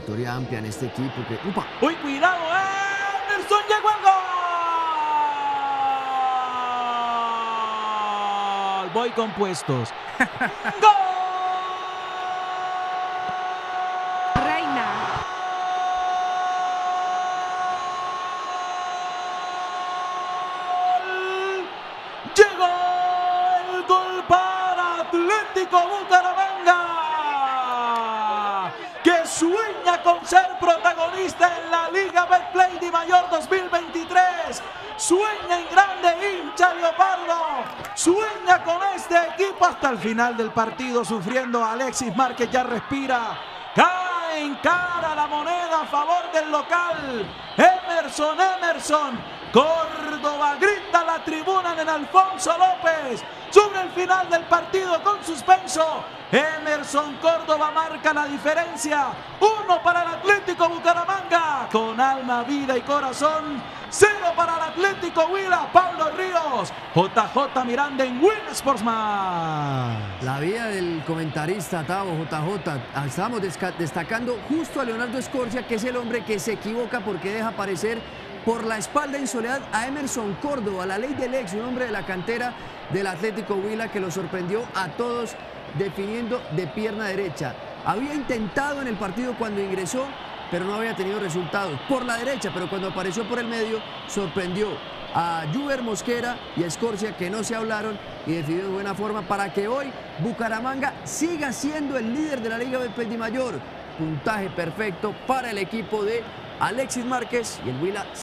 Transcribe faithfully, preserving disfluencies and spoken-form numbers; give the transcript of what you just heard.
trayectoria amplia en este equipo. Que, ¡upa! ¡Uy, cuidado! ¡Emerson llegó al gol! Voy compuestos. ¡Gol! Reina. Llegó el gol para Atlético Bucaramanga, que sueña con ser protagonista en la Liga Betplay Dimayor dos mil veintitrés. Sueña en grande, hincha leopardo. Sueña con este equipo hasta el final del partido, sufriendo. Alexis Márquez ya respira. Cae en cara la moneda a favor del local. Emerson, Emerson. Córdoba grita a la tribuna en el Alfonso López. Sobre el final del partido con suspenso. Emerson Córdoba marca la diferencia. Uno para el Atlético Bucaramanga. Con alma, vida y corazón. Cero para el Atlético Huila. Pablo Ríos. J J Miranda en Win Sportsman. La vida del comentarista Tavo, J J. Estamos destacando justo a Leonardo Scorsia, que es el hombre que se equivoca porque deja aparecer por la espalda en soledad a Emerson Córdoba, la ley del ex, un hombre de la cantera del Atlético Huila que lo sorprendió a todos definiendo de pierna derecha. Había intentado en el partido cuando ingresó, pero no había tenido resultados por la derecha, pero cuando apareció por el medio sorprendió a Juber Mosquera y a Scorsia, que no se hablaron, y decidió de buena forma para que hoy Bucaramanga siga siendo el líder de la Liga Betplay Dimayor. Puntaje perfecto para el equipo de Alexis Márquez y el Huila.